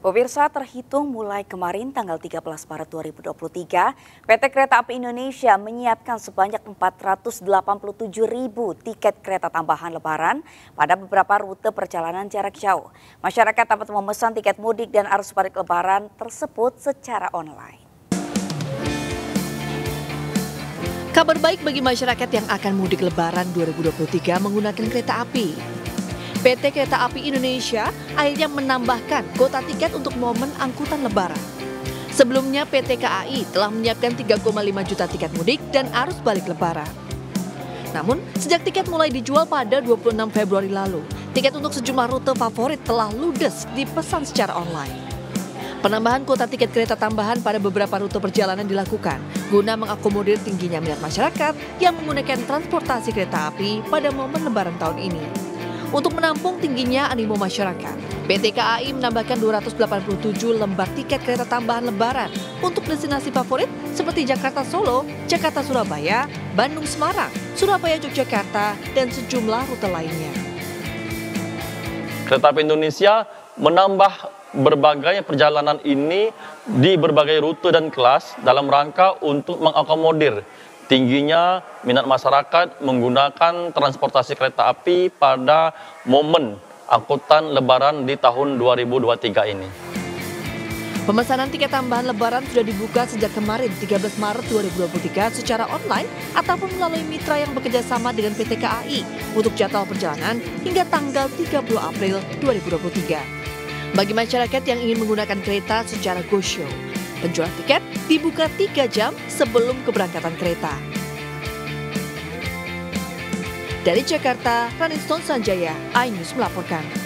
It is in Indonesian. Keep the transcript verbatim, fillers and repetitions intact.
Pemirsa, terhitung mulai kemarin tanggal tiga belas Maret dua ribu dua puluh tiga, P T Kereta Api Indonesia menyiapkan sebanyak empat ratus delapan puluh tujuh ribu tiket kereta tambahan Lebaran pada beberapa rute perjalanan jarak jauh. Masyarakat dapat memesan tiket mudik dan arus balik Lebaran tersebut secara online. Kabar baik bagi masyarakat yang akan mudik Lebaran dua ribu dua puluh tiga menggunakan kereta api. P T Kereta Api Indonesia akhirnya menambahkan kuota tiket untuk momen angkutan Lebaran. Sebelumnya P T K A I telah menyiapkan tiga koma lima juta tiket mudik dan arus balik Lebaran. Namun, sejak tiket mulai dijual pada dua puluh enam Februari lalu, tiket untuk sejumlah rute favorit telah ludes dipesan secara online. Penambahan kuota tiket kereta tambahan pada beberapa rute perjalanan dilakukan guna mengakomodir tingginya minat masyarakat yang menggunakan transportasi kereta api pada momen Lebaran tahun ini. Untuk menampung tingginya animo masyarakat, P T K A I menambahkan dua ratus delapan puluh tujuh lembar tiket kereta tambahan Lebaran untuk destinasi favorit seperti Jakarta Solo, Jakarta Surabaya, Bandung Semarang, Surabaya Yogyakarta, dan sejumlah rute lainnya. Kereta Api Indonesia menambah berbagai perjalanan ini di berbagai rute dan kelas dalam rangka untuk mengakomodir tingginya minat masyarakat menggunakan transportasi kereta api pada momen angkutan Lebaran di tahun dua ribu dua puluh tiga ini. Pemesanan tiket tambahan Lebaran sudah dibuka sejak kemarin tiga belas Maret dua ribu dua puluh tiga secara online ataupun melalui mitra yang bekerja sama dengan P T K A I untuk jadwal perjalanan hingga tanggal tiga puluh April dua ribu dua puluh tiga. Bagi masyarakat yang ingin menggunakan kereta secara go show, penjualan tiket dibuka tiga jam sebelum keberangkatan kereta. Dari Jakarta, Raniston Sanjaya, iNews melaporkan.